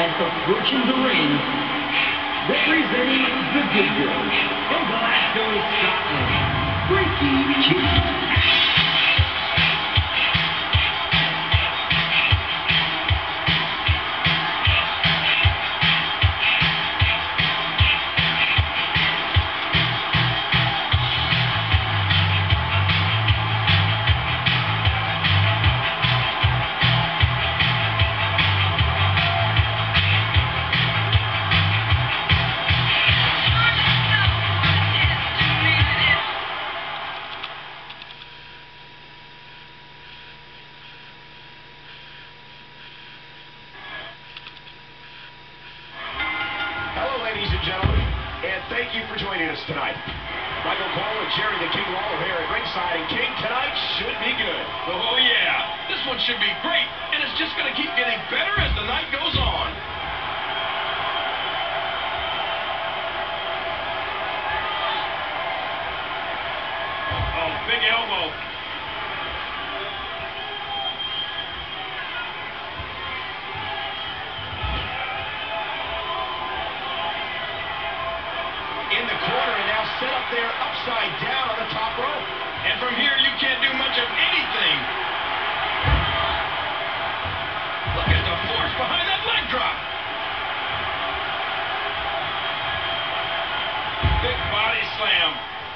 as approaching the ring, representing the Good Girls from Glasgow, Scotland, Frankie Keith. Ladies and gentlemen, and thank you for joining us tonight. Michael Cole and Jerry the King Lawler here at ringside, and King, tonight should be good. Oh yeah, this one should be great, and it's just going to keep getting better as the night goes on. Oh, big elbow. In the corner, and now set up there upside down on the top rope. And from here, you can't do much of anything. Look at the force behind that leg drop. Big body slam.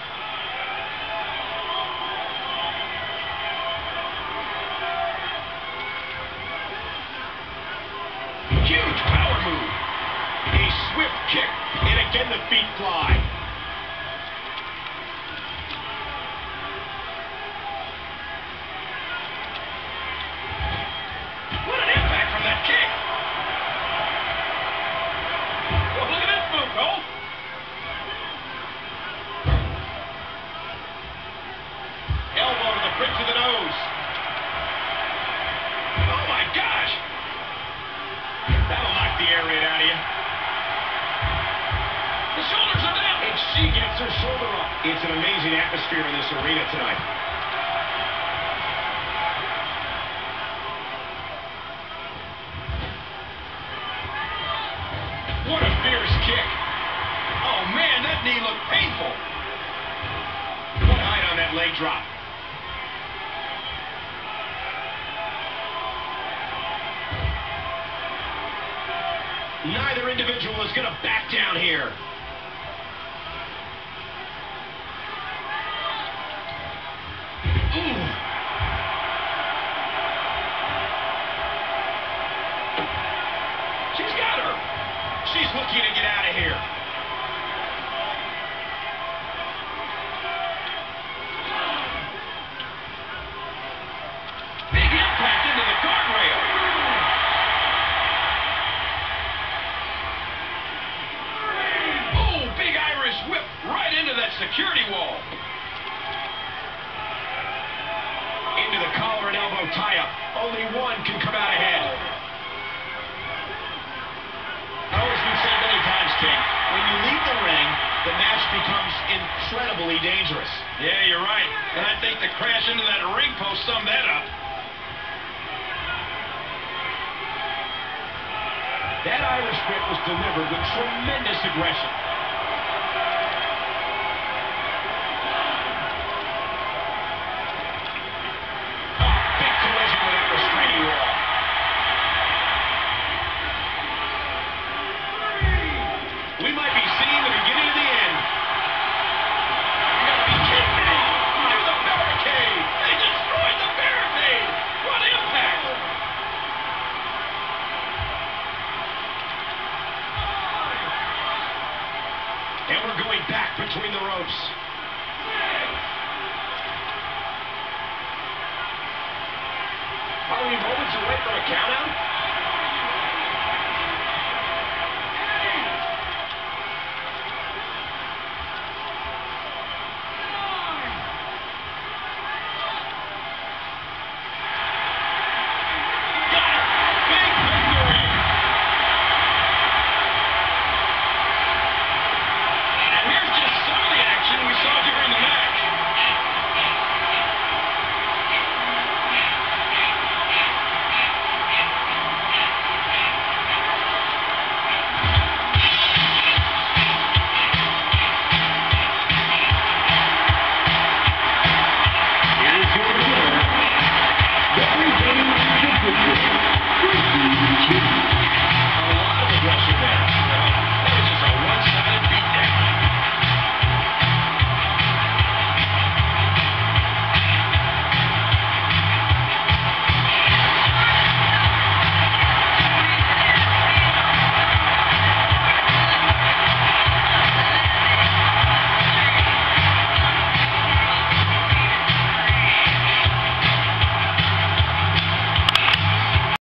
Huge power move. A swift kick, and again the feet fly. What an impact from that kick. Well, look at this move, Cole. Elbow to the bridge of the nose. Oh, my gosh. That'll knock the air right out of you. The shoulders are down. And she gets her shoulder up. It's an amazing atmosphere in this arena tonight. What a fierce kick. Oh, man, that knee looked painful. What height on that leg drop. Neither individual is going to back down here. Ooh. She's got her. She's looking to get out of here. Big impact into the guardrail. Oh, big Irish whip right into that security wall. Into the collar and elbow tie-up. Only one can come out ahead. Oh, as we've said many times, King, when you leave the ring, the match becomes incredibly dangerous. Yeah, you're right. And I think the crash into that ring post summed that up. That Irish whip was delivered with tremendous aggression. Big collision with that restraining wall. We might be seeing the beginning of the end. You gotta be kidding me. Through the barricade. They destroyed the barricade. What impact. And we're going back between the ropes. Are we moments away from a countout?